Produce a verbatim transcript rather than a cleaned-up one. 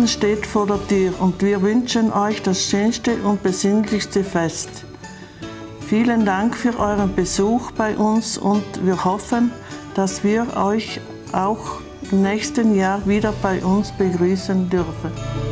Weihnachten steht vor der Tür und wir wünschen euch das schönste und besinnlichste Fest. Vielen Dank für euren Besuch bei uns und wir hoffen, dass wir euch auch im nächsten Jahr wieder bei uns begrüßen dürfen.